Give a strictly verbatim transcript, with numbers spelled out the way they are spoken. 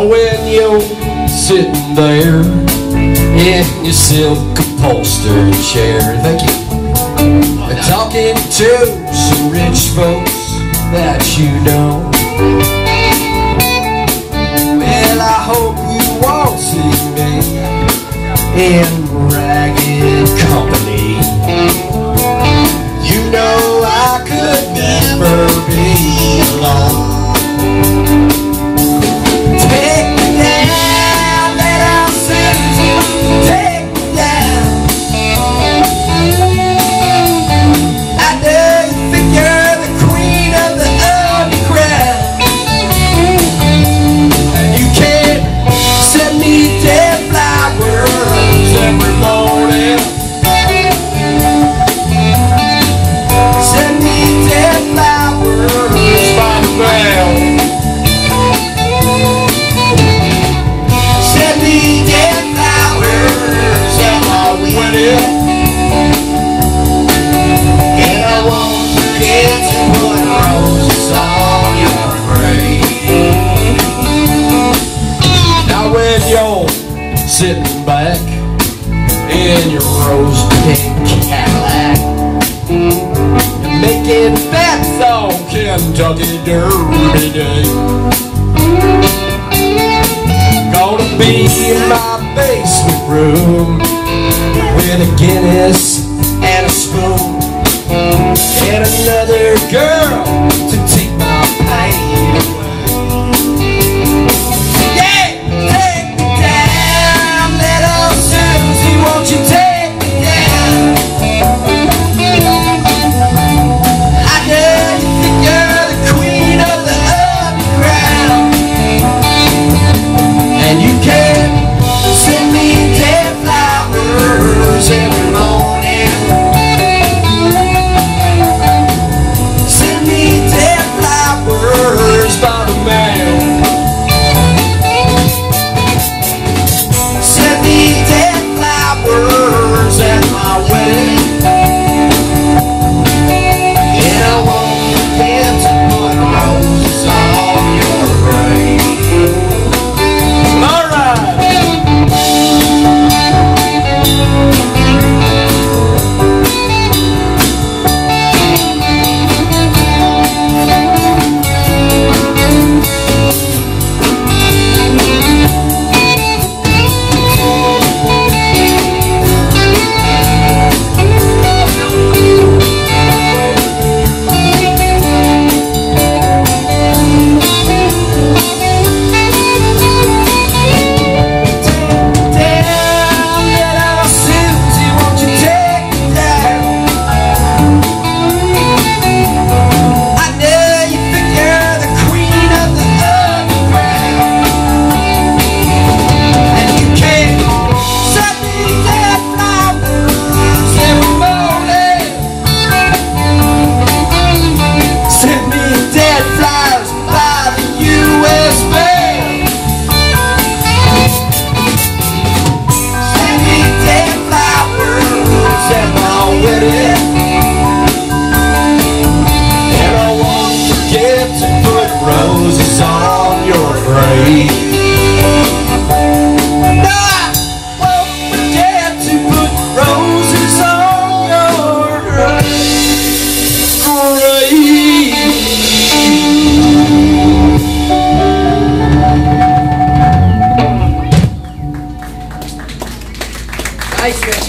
Now when you're sitting there in your silk upholstered chair, thank you, and talking to some rich folks that you know, well, I hope you won't see me in ragged company. You know I could never be alone. Take me down, little Susie, take me down. I know you think you're the queen of the underground. You can't send me dead flowers every morning. Send me dead flowers by the ground. Send me dead flowers at my wedding. And I won't forget to put roses on your grave. Now when you're sitting back in your rose pink Cadillac, making bets on Kentucky Derby Day, gonna be in my basement room with a Guinness and a spoon and another girl to take my pain away. Yeah, take me down, little Susie, won't you take me down? I know you think you're the queen of the underground, and you can send me dead flowers every morning. Send me dead flowers by the mail. Send me dead flowers at my wedding. And I won't forget to put roses on your grave. All right. And I won't forget to put roses on your grave. No, I won't forget to put roses on your grave. Nice, man.